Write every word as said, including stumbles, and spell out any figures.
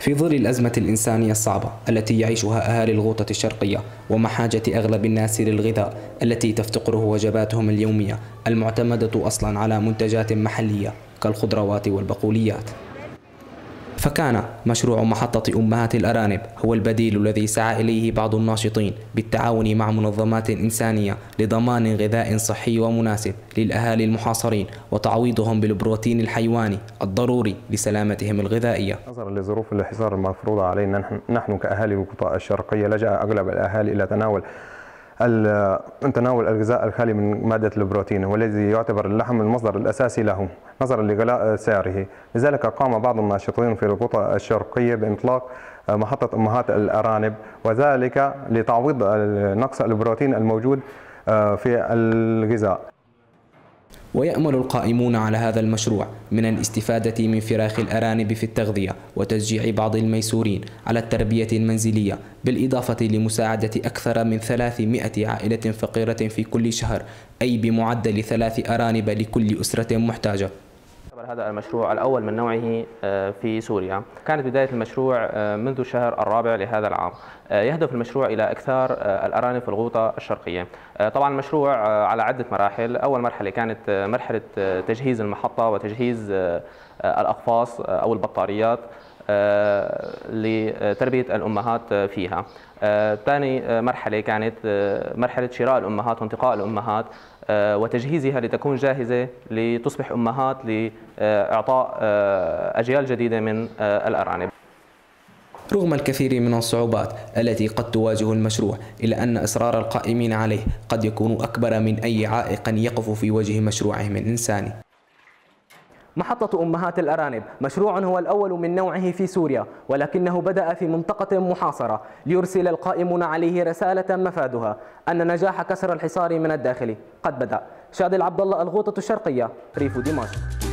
في ظل الأزمة الإنسانية الصعبة التي يعيشها أهالي الغوطة الشرقية ومع حاجة أغلب الناس للغذاء التي تفتقره وجباتهم اليومية المعتمدة أصلا على منتجات محلية كالخضروات والبقوليات، فكان مشروع محطة أمهات الأرانب هو البديل الذي سعى إليه بعض الناشطين بالتعاون مع منظمات إنسانية لضمان غذاء صحي ومناسب للأهالي المحاصرين وتعويضهم بالبروتين الحيواني الضروري لسلامتهم الغذائية. نظرا لظروف الحصار المفروضة علينا نحن كأهالي الغوطة الشرقية، لجأ أغلب الأهالي إلى تناول تناول الغذاء الخالي من مادة البروتين، والذي يعتبر اللحم المصدر الأساسي له نظرا لغلاء سعره. لذلك قام بعض الناشطين في الغوطة الشرقية بإطلاق محطة أمهات الأرانب، وذلك لتعويض نقص البروتين الموجود في الغذاء. ويأمل القائمون على هذا المشروع من الاستفادة من فراخ الأرانب في التغذية وتشجيع بعض الميسورين على التربية المنزلية، بالإضافة لمساعدة أكثر من ثلاثمائة عائلة فقيرة في كل شهر، أي بمعدل ثلاث أرانب لكل أسرة محتاجة. هذا المشروع الأول من نوعه في سوريا. كانت بداية المشروع منذ الشهر الرابع لهذا العام. يهدف المشروع إلى إكثار الأرانب في الغوطة الشرقية. طبعا المشروع على عدة مراحل. أول مرحلة كانت مرحلة تجهيز المحطة وتجهيز الأقفاص أو البطاريات لتربية الأمهات فيها. ثاني مرحلة كانت مرحلة شراء الأمهات وانتقاء الأمهات وتجهيزها لتكون جاهزة لتصبح أمهات لإعطاء أجيال جديدة من الأرانب. رغم الكثير من الصعوبات التي قد تواجه المشروع، إلا أن إصرار القائمين عليه قد يكون أكبر من أي عائق يقف في وجه مشروعهم الإنساني. محطة أمهات الأرانب مشروع هو الأول من نوعه في سوريا، ولكنه بدأ في منطقة محاصرة ليرسل القائمون عليه رسالة مفادها أن نجاح كسر الحصار من الداخل قد بدأ. شادي العبد الله، الغوطة الشرقية، ريف دمشق.